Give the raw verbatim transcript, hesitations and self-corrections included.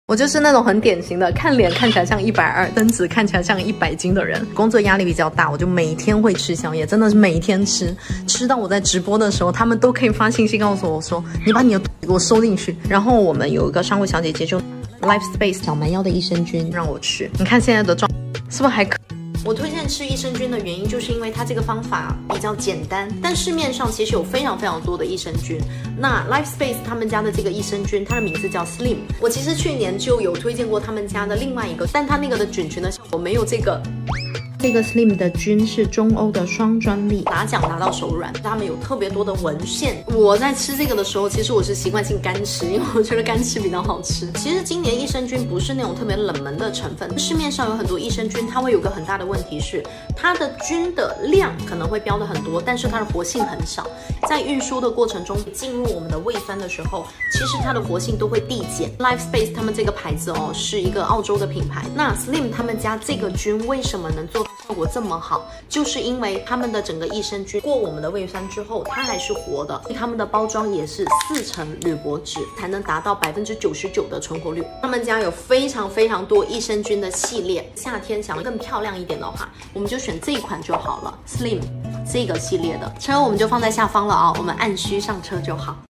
我就是那种很典型的，看脸看起来像一百二，身子看起来像一百斤的人。工作压力比较大，我就每天会吃宵夜，真的是每天吃，吃到我在直播的时候，他们都可以发信息告诉我说，你把你的给我收进去。然后我们有一个商务小姐姐就 Life Space 小蛮腰的益生菌让我吃，你看现在的状是不是还可？我推荐吃益生菌的原因，就是因为它这个方法比较简单，但市面上其实有非常非常多的益生菌。那 Life Space 他们家的这个益生菌，它的名字叫 Slim。我其实去年就有推荐过他们家的另外一个，但它那个的菌群呢，我没有这个。这个 Slim 的菌是中欧的双专利，拿奖拿到手软。他们有特别多的文献。我在吃这个的时候，其实我是习惯性干吃，因为我觉得干吃比较好吃。其实今年益生菌不是那种特别冷门的成分，市面上有很多益生菌，它会有个很大的问题是，它的菌的量可能会标的很多，但是它的活性很少。在运输的过程中进入我们的胃酸的时候，其实它的活性都会递减。Life Space 他们这个牌子哦，是一个澳洲的品牌。那 Slim 他们家这个菌为什么能做效果这么好，就是因为他们的整个益生菌过我们的胃酸之后，它还是活的。他们的包装也是四层铝箔纸，才能达到百分之九十九的存活率。他们家有非常非常多益生菌的系列，夏天想要更漂亮一点的话，我们就选这一款就好了 ，Slim 这个系列的。车我们就放在下方了啊，我们按需上车就好。